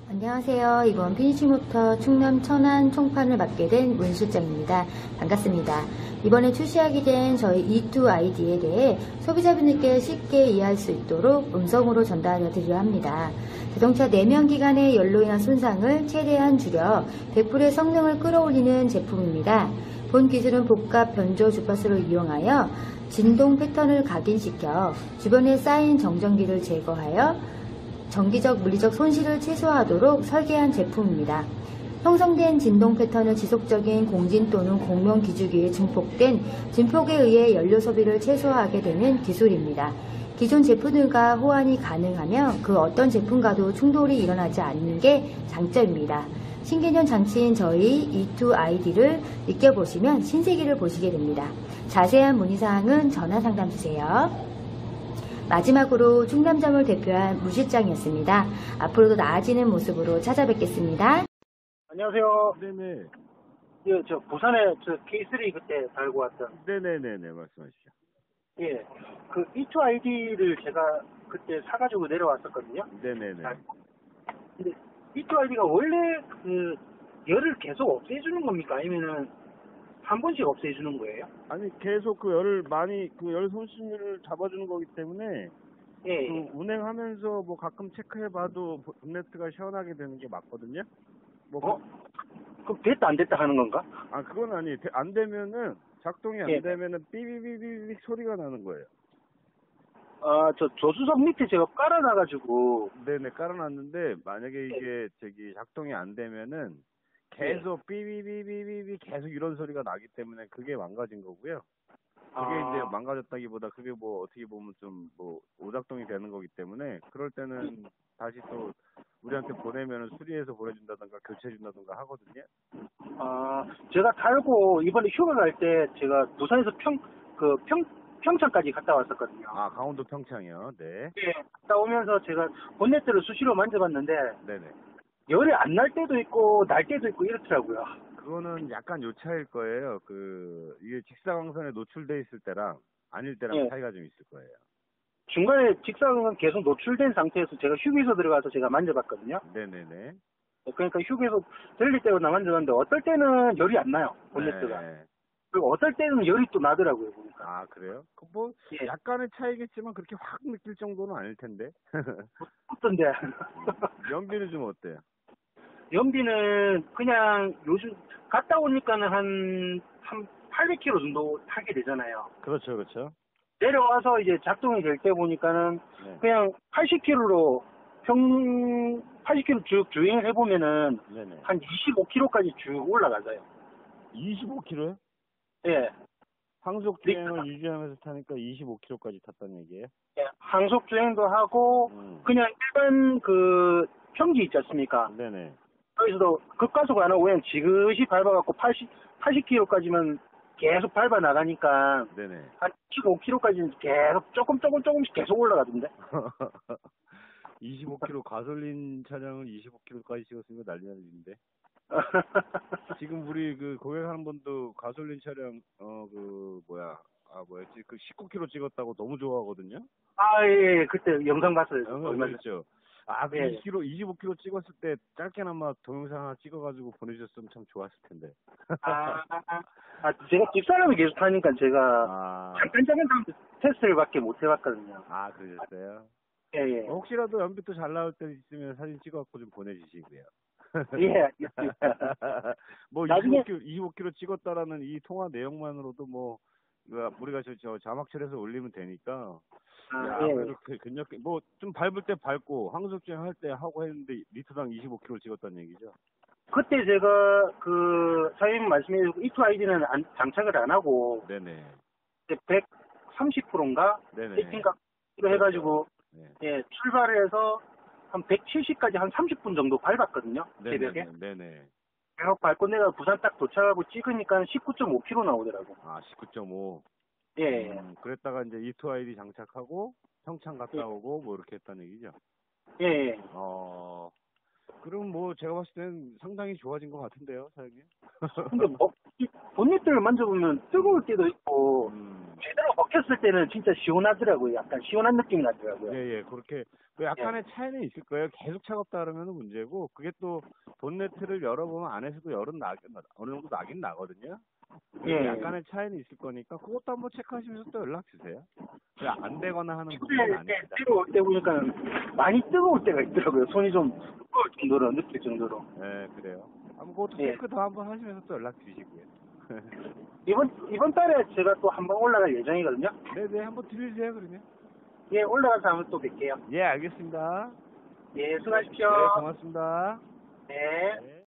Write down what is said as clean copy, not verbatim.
안녕하세요. 이번 피니쉬모터 충남 천안 총판을 맡게 된 문 실장입니다. 반갑습니다. 이번에 출시하게 된 저희 E2ID에 대해 소비자분들께 쉽게 이해할 수 있도록 음성으로 전달해 드리려 합니다. 자동차 내면 기관의 열로 인한 손상을 최대한 줄여 100%의 성능을 끌어올리는 제품입니다. 본 기술은 복합 변조 주파수를 이용하여 진동 패턴을 각인시켜 주변에 쌓인 정전기를 제거하여 전기적, 물리적 손실을 최소화하도록 설계한 제품입니다. 형성된 진동 패턴은 지속적인 공진 또는 공명 기주기에 증폭된 진폭에 의해 연료 소비를 최소화하게 되는 기술입니다. 기존 제품들과 호환이 가능하며 그 어떤 제품과도 충돌이 일어나지 않는 게 장점입니다. 신개념 장치인 저희 E2ID를 느껴보시면 신세계를 보시게 됩니다. 자세한 문의사항은 전화 상담 주세요. 마지막으로 충남점을 대표한 무 실장이었습니다. 앞으로도 나아지는 모습으로 찾아뵙겠습니다. 안녕하세요. 네네. 예, 저 부산에 저 K3 그때 달고 왔던. 네네네네. 말씀하시죠. 예, 그 E2ID를 제가 그때 사가지고 내려왔었거든요. 네네네. 근데 E2ID가 원래 그 열을 계속 없애주는 겁니까? 아니면은 한 번씩 없애주는 거예요? 아니 계속 그 열을 많이 그 열 손실을 잡아주는 거기 때문에 예. 그 운행하면서 뭐 가끔 체크해봐도 본네트가 시원하게 되는 게 맞거든요. 뭐 그럼 됐다 안 됐다 하는 건가? 그건 아니. 안 되면은 작동이 안 예. 되면은 삐비비비비 소리가 나는 거예요. 저 조수석 밑에 제가 깔아놔가지고. 네네, 깔아놨는데 만약에 이게 작동이 안 되면은 계속 삐비비비비비 계속 이런 소리가 나기 때문에 그게 망가진 거고요. 그게 이제 망가졌다기보다 그게 뭐 어떻게 보면 좀 뭐 오작동이 되는 거기 때문에 그럴 때는 다시 또 우리한테 보내면은 수리해서 보내준다던가 교체해준다던가 하거든요. 제가 달고 이번에 휴가 갈 때 제가 부산에서 평창까지 갔다 왔었거든요. 강원도 평창이요. 네. 예, 갔다 오면서 제가 본네트를 수시로 만져봤는데 네네. 열이 안 날 때도 있고 날 때도 있고 이렇더라고요. 그거는 약간 요 차일 거예요. 이게 직사광선에 노출돼 있을 때랑 아닐 때랑 차이가 좀 있을 거예요. 중간에 직사광선 계속 노출된 상태에서 제가 휴게소 들어가서 제가 만져봤거든요. 네네네. 그러니까 휴게소 들릴 때마다 만져봤는데 어떨 때는 열이 안 나요, 본네트가. 네. 그리고 어떨 때는 열이 또 나더라고요, 보니까. 그래요? 약간의 차이겠지만 그렇게 확 느낄 정도는 아닐 텐데. 어떤데? 연비는 좀 어때요? 연비는 그냥 요즘 갔다 오니까는 한 800km 정도 타게 되잖아요. 그렇죠, 그렇죠. 내려와서 이제 작동이 될 때 보니까는 그냥 80km로 80km 쭉 주행을 해보면은 한 25km까지 쭉 올라가져요. 25km요? 예. 항속 주행을 유지하면서 타니까 25km까지 탔다는 얘기예요? 예, 항속 주행도 하고 그냥 일반 그 평지 있지 않습니까? 네네. 거기서도 급가속 안 하고 그냥 지그시 밟아갖고 80km까지만 계속 밟아 나가니까 네네. 한 15km까지는 계속 조금씩 계속 올라가던데. 25km 가솔린 차량을 25km까지 찍었으면 난리 나는 일인데. 지금 우리 그 고객하는 분도 가솔린 차량 뭐였지? 19km 찍었다고 너무 좋아하거든요. 예, 그때 영상 봤어요. 그렇죠. 25km 찍었을 때 짧게나마 동영상 하나 찍어가지고 보내주셨으면 참 좋았을 텐데. 제가 집사람이 계속 하니까 제가 잠깐 테스트를 밖에 못 해봤거든요. 그러셨어요? 예. 혹시라도 연비도 잘 나올 때 있으면 사진 찍어갖고 좀 보내주시고요. 예, 알겠습니다. 뭐 나중에 25km 찍었다라는 이 통화 내용만으로도 뭐 우리가 저 자막처리해서 올리면 되니까. 그래도 근력 뭐 좀 밟을 때 밟고 항속 주행 할 때 하고 했는데 리터당 25km 찍었다는 얘기죠. 그때 제가 그 사장님 말씀해주고 E2ID는 장착을 안 하고 네네. 130%인가? 네네. 세팅값 해가지고 출발을 해서 한 170까지 한 30분 정도 밟았거든요. 새벽에. 네네. 계속 밟고 내가 부산 딱 도착하고 찍으니까 19.5km 나오더라고. 19.5. 예. 그랬다가 이제 E2ID 장착하고 평창 갔다 오고 뭐 이렇게 했다는 얘기죠. 예. 그럼 뭐 제가 봤을 땐 상당히 좋아진 것 같은데요, 사장님? 근데 본네트를 만져보면 뜨거울 때도 있고 제대로 막 켰을 때는 진짜 시원하더라고요. 약간 시원한 느낌이 나더라고요. 예, 그렇게 뭐 약간의 차이는 있을 거예요. 계속 차갑다 그러면 문제고, 그게 또 본네트를 열어보면 안에서도 어느 정도 나긴 나거든요. 예. 약간의 차이는 있을 거니까 그것도 한번 체크하시면서 또 연락 주세요. 안 되거나 하는 부분은 아닙니다. 들어올 때 보니까 많이 뜨거울 때가 있더라고요. 손이 좀 뜨거울 정도로, 느낄 정도로. 네, 그래요. 한번 그것도 예. 체크 더 한번 하시면서 또 연락 주시고요. 이번 달에 제가 또 한번 올라갈 예정이거든요. 네네, 한번 들려주세요, 그러면. 예, 올라가서 한번 또 뵐게요. 예, 알겠습니다. 예, 수고하십시오. 네, 고맙습니다. 네. 네.